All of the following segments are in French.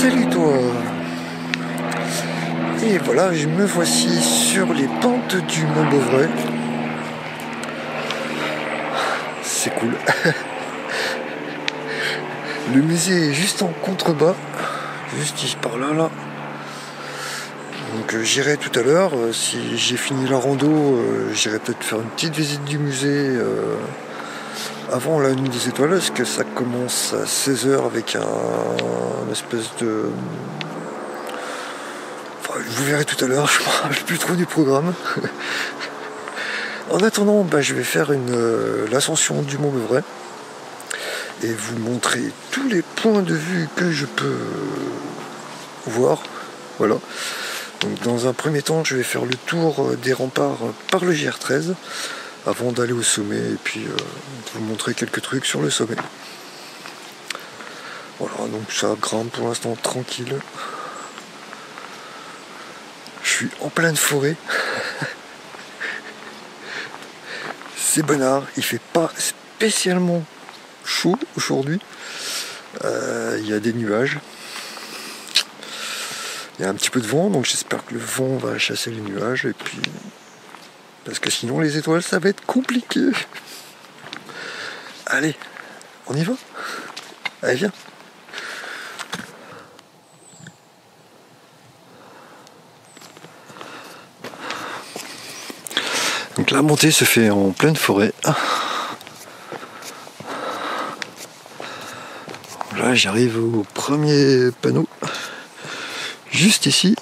Salut toi. Et voilà, je me voici sur les pentes du Mont Beuvray. C'est cool. Le musée est juste en contrebas, juste ici par là, là. Donc j'irai tout à l'heure, si j'ai fini la rando, j'irai peut-être faire une petite visite du musée avant la nuit des étoiles, parce que ça commence à 16h avec un espèce de... Enfin, vous verrez tout à l'heure, je ne me rappelle plus trop du programme. En attendant, je vais faire l'ascension du Mont Beuvray et vous montrer tous les points de vue que je peux voir. Voilà. Donc, dans un premier temps, je vais faire le tour des remparts par le JR13 avant d'aller au sommet et puis vous montrer quelques trucs sur le sommet. Voilà, donc ça grimpe pour l'instant tranquille. Je suis en pleine forêt. C'est bonnard, il fait pas spécialement chaud aujourd'hui. Il y a des nuages. Il y a un petit peu de vent, donc j'espère que le vent va chasser les nuages. Et puis, parce que sinon les étoiles, ça va être compliqué. Allez, on y va? Allez, viens. Donc la montée se fait en pleine forêt. Là, j'arrive au premier panneau. Juste ici.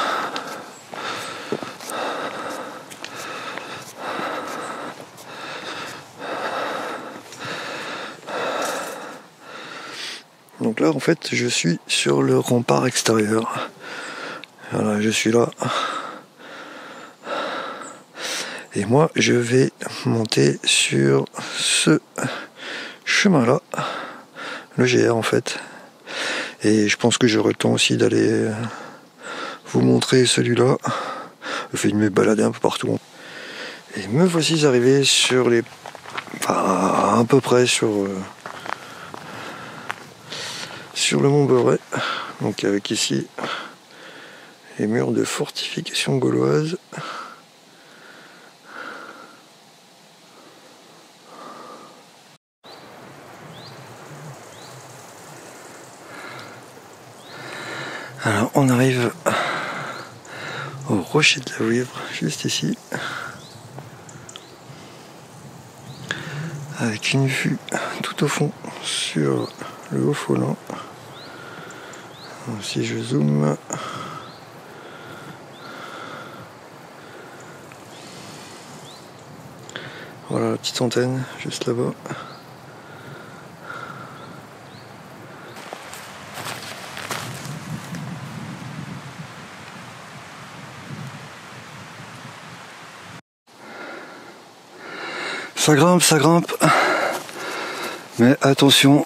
Donc là, en fait, je suis sur le rempart extérieur. Voilà, je suis là. Et moi, je vais monter sur ce chemin-là. Le GR, en fait. Et je pense que j'aurai le temps aussi d'aller vous montrer celui-là. Je vais me balader un peu partout. Et me voici arrivé sur les... Enfin, à peu près sur le Mont Beuvray. Donc avec ici les murs de fortification gauloise. Alors on arrive au rocher de la Vouivre, juste ici, avec une vue tout au fond sur le Haut-Folon. Si je zoome, voilà la petite antenne juste là-bas. Ça grimpe, mais attention,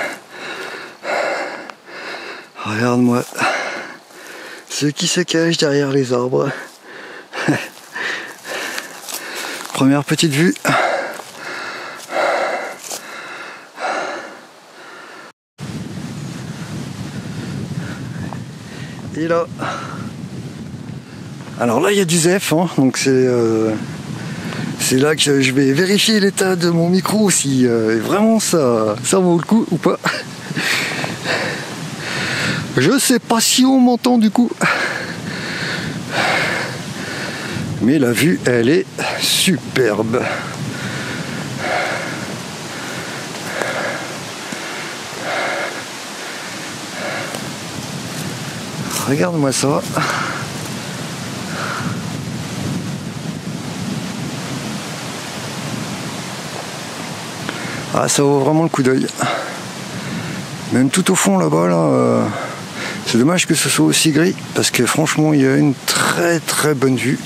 regarde-moi ce qui se cache derrière les arbres. Première petite vue. Et là, alors là il y a du ZEF, hein, donc c'est là que je vais vérifier l'état de mon micro, si vraiment ça vaut le coup ou pas. Je sais pas si on m'entend du coup. Mais la vue, elle est superbe. Regarde-moi ça. Ah, ça vaut vraiment le coup d'œil. Même tout au fond là-bas, là, c'est dommage que ce soit aussi gris, parce que franchement, il y a une très très bonne vue.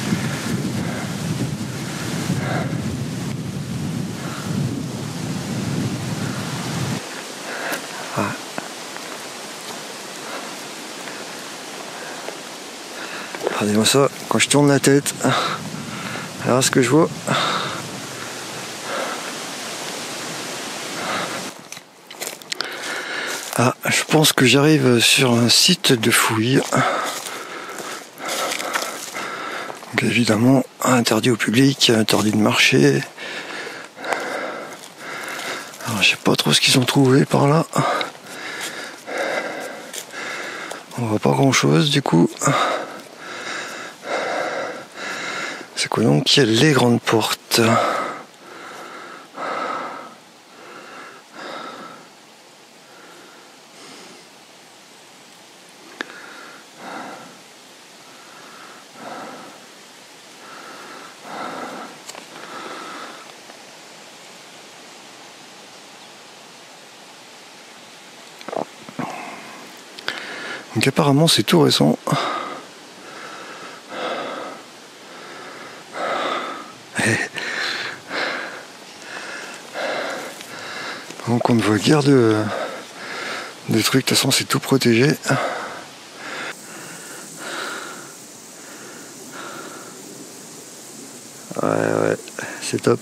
Ah. Regardez-moi ça, quand je tourne la tête, alors ce que je vois. Ah, je pense que j'arrive sur un site de fouille. Donc évidemment, interdit au public, interdit de marcher. Alors je sais pas trop ce qu'ils ont trouvé par là. On voit pas grand chose du coup. C'est quoi donc? Il y a les grandes portes. Donc apparemment c'est tout récent. Donc on ne voit guère de trucs, de toute façon c'est tout protégé. Ouais, c'est top.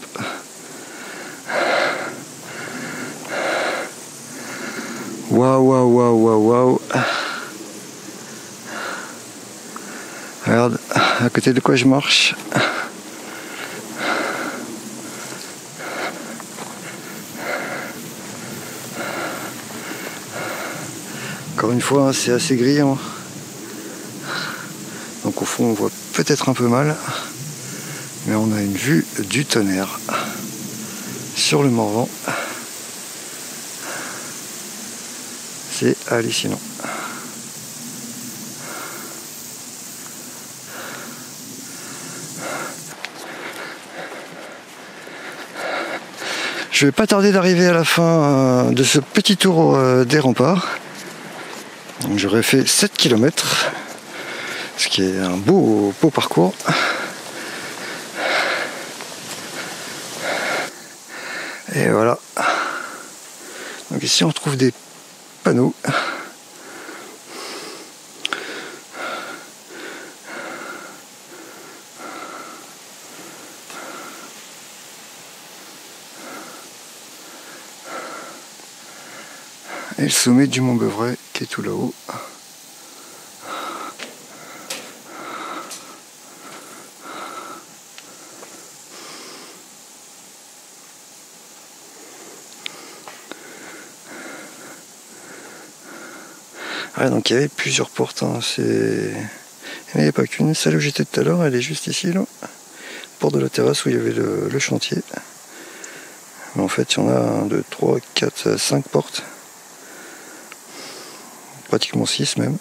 Waouh. Regarde, à côté de quoi je marche. Encore une fois, hein, c'est assez gris. Hein. Donc au fond, on voit peut-être un peu mal. Mais on a une vue du tonnerre sur le Morvan. C'est hallucinant. Je vais pas tarder d'arriver à la fin de ce petit tour des remparts. J'aurais fait 7 km, ce qui est un beau parcours. Et voilà. Donc ici on trouve des panneaux. Et le sommet du Mont Beuvray qui est tout là-haut. Ah, donc il y avait plusieurs portes, hein. Il n'y avait pas qu'une, celle où j'étais tout à l'heure, elle est juste ici, là. Porte de la terrasse où il y avait le chantier. Mais en fait, il y en a 1, 2, 3, 4, 5 portes. Pratiquement 6 même.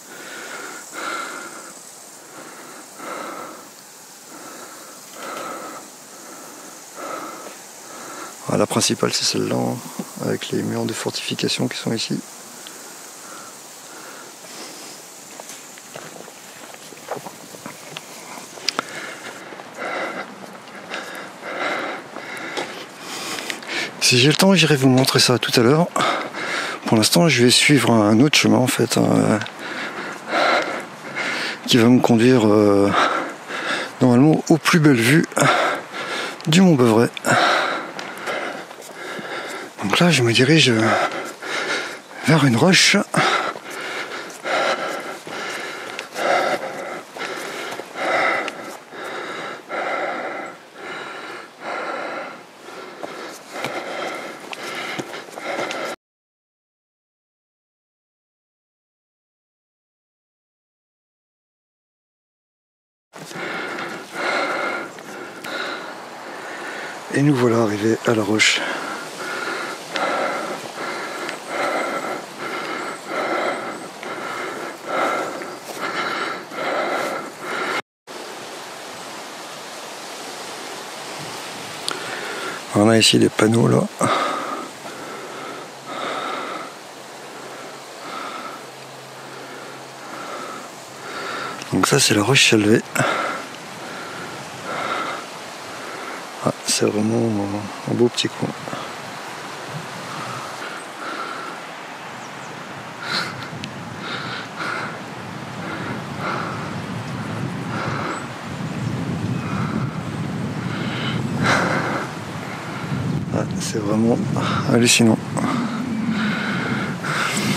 Ah, la principale, c'est celle-là, hein, avec les murs de fortification qui sont ici. Si j'ai le temps, j'irai vous montrer ça tout à l'heure. Pour l'instant, je vais suivre un autre chemin en fait, qui va me conduire normalement aux plus belles vues du Mont Beuvray. Donc là, je me dirige vers une roche. Et nous voilà arrivés à la roche. On a ici des panneaux là. Donc ça c'est la roche Chalvet. Ah, c'est vraiment un beau petit coin. Ah, c'est vraiment hallucinant.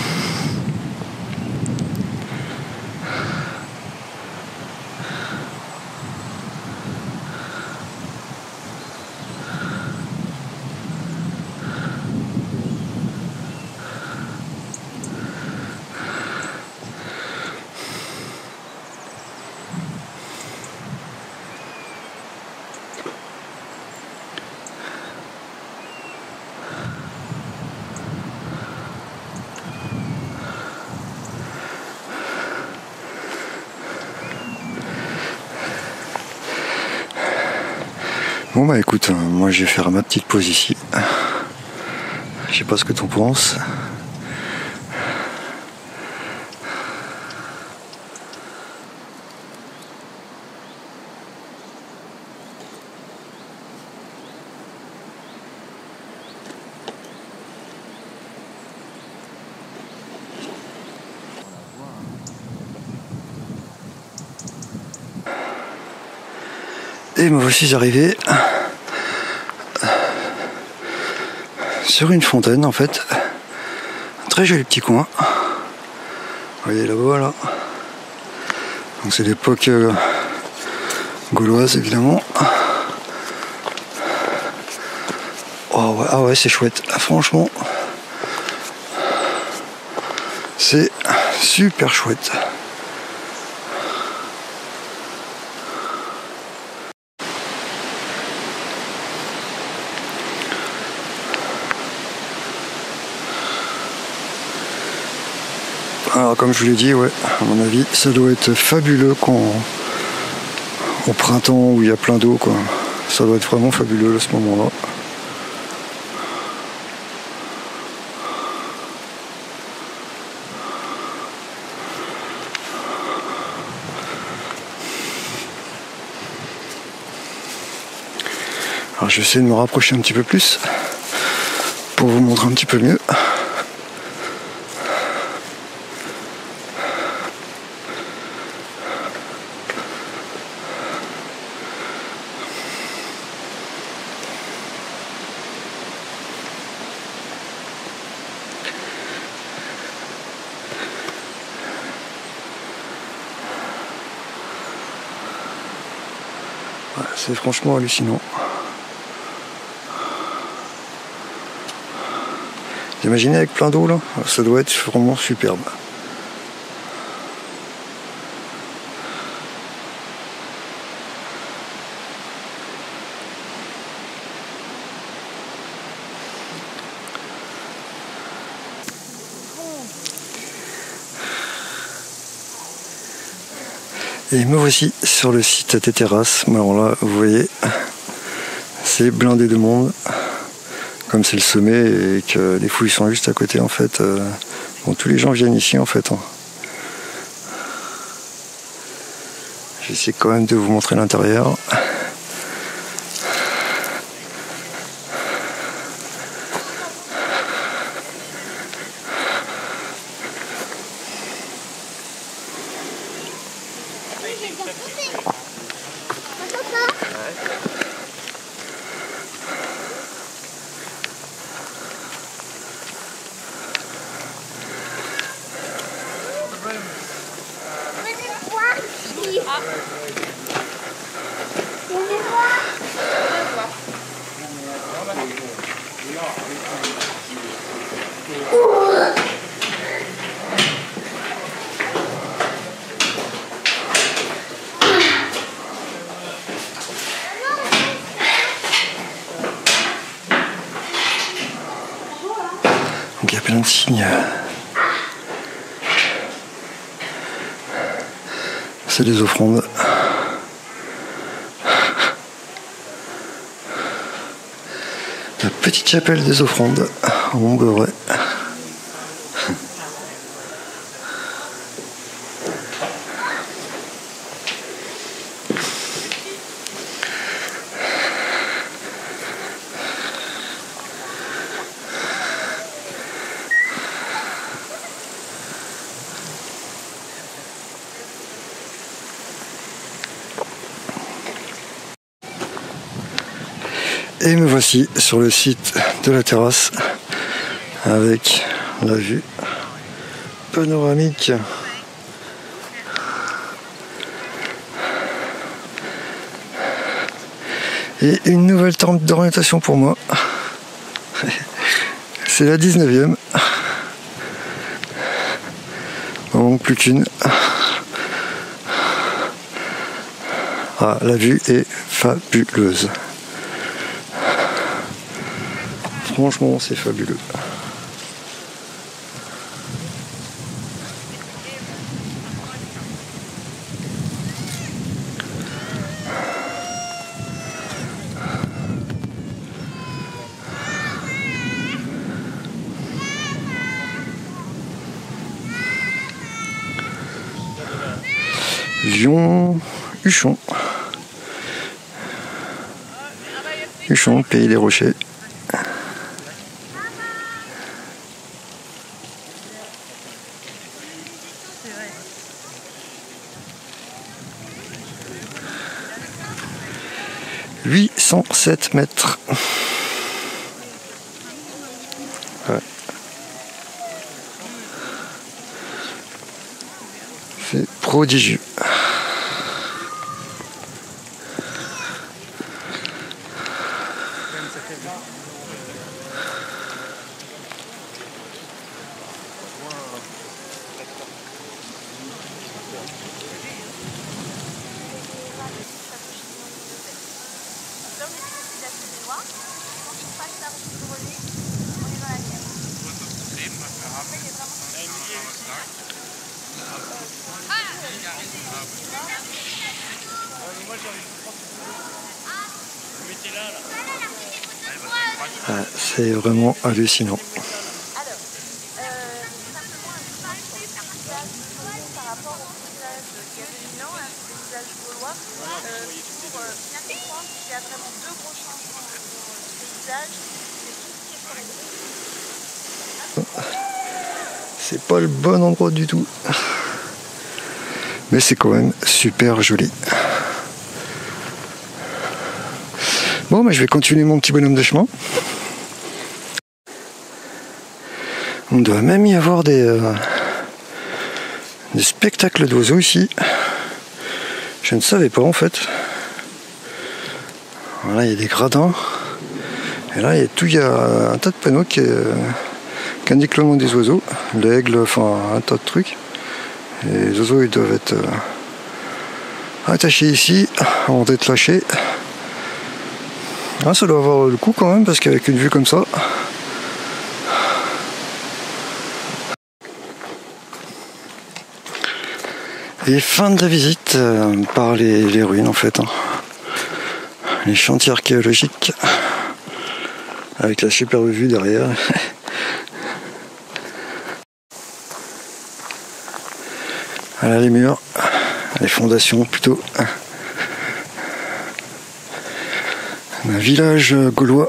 Bon bah écoute, moi je vais faire ma petite pause ici. Je sais pas ce que t'en penses. Et me voici arrivé sur une fontaine en fait. Un très joli petit coin. Vous voyez là-bas là. Donc c'est l'époque gauloise évidemment. Oh ouais, ah ouais c'est chouette. Ah, franchement c'est super chouette. Alors comme je vous l'ai dit, ouais, à mon avis, ça doit être fabuleux au printemps où il y a plein d'eau, quoi. Ça doit être vraiment fabuleux à ce moment-là. Alors je vais essayer de me rapprocher un petit peu plus pour vous montrer un petit peu mieux. Ouais, c'est franchement hallucinant. Vous imaginez avec plein d'eau là, ça doit être vraiment superbe. Et me voici sur le site des terrasses. Alors là, vous voyez, c'est blindé de monde. Comme c'est le sommet et que les fouilles sont juste à côté, en fait. Bon, tous les gens viennent ici, en fait. J'essaie quand même de vous montrer l'intérieur. Donc il y a plein de signes. C'est des offrandes. La petite chapelle des offrandes en Montgomery. Et me voici sur le site de la terrasse avec la vue panoramique. Et une nouvelle terme d'orientation pour moi. C'est la 19e. Il ne manque plus qu'une. Ah, la vue est fabuleuse. Franchement, c'est fabuleux. Lyon, Huchon. Huchon, pays des rochers. « 807 mètres. » Ouais. C'est prodigieux. Ah, c'est vraiment hallucinant. C'est pas le bon endroit du tout, mais c'est quand même super joli. Bon, je vais continuer mon petit bonhomme de chemin. On doit même y avoir des spectacles d'oiseaux ici. Je ne savais pas en fait. Voilà, il y a des gradins. Et là, il y a un tas de panneaux qui indiquent le nom des oiseaux. L'aigle, enfin un tas de trucs. Et les oiseaux, ils doivent être attachés ici, avant d'être lâchés. Ah, ça doit avoir le coup quand même, parce qu'avec une vue comme ça... Et fin de la visite par les ruines en fait. Les chantiers archéologiques. Avec la superbe vue derrière. Voilà les murs. Les fondations plutôt. Un village gaulois.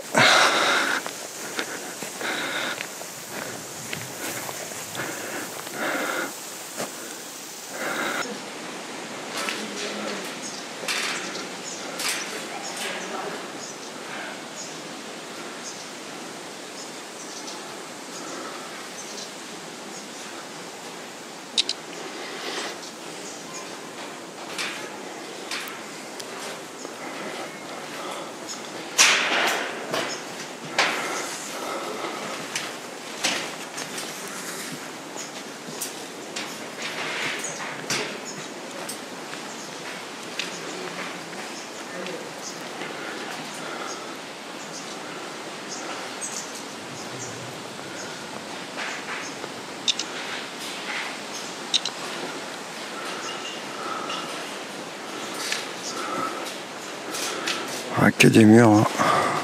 Ah, que des murs. Hein.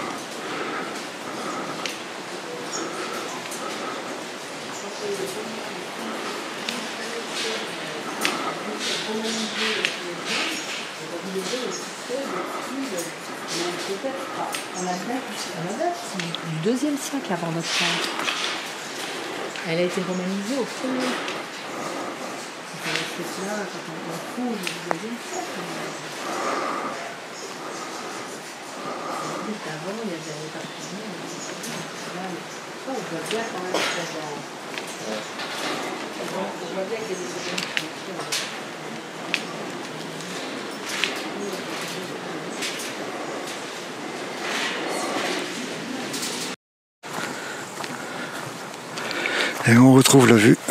Du 2e siècle avant notre temps. Elle a été romanisée au premier. C'est là quand on trouve du 2e siècle. Avant, il y avait pas on voit bien quand même on voit bien qu'il y a des événements. Et on retrouve la vue.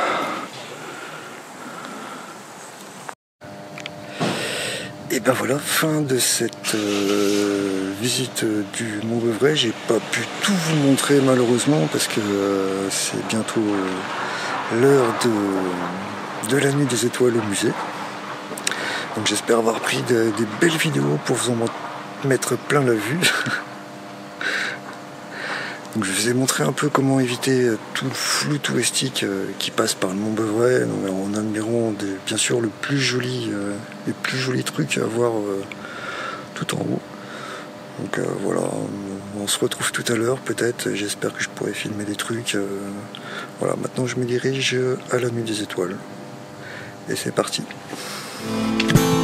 Et ben voilà, fin de cette visite du Mont Beuvray. J'ai pas pu tout vous montrer malheureusement parce que c'est bientôt l'heure de la nuit des étoiles au musée. Donc j'espère avoir pris des belles vidéos pour vous en mettre plein la vue. Donc je vous ai montré un peu comment éviter tout le flou touristique qui passe par le Mont Beuvray, en admirant bien sûr les plus jolis trucs à voir tout en haut. Donc voilà, on se retrouve tout à l'heure peut-être, j'espère que je pourrai filmer des trucs. Voilà, maintenant je me dirige à la Nuit des Étoiles. Et c'est parti.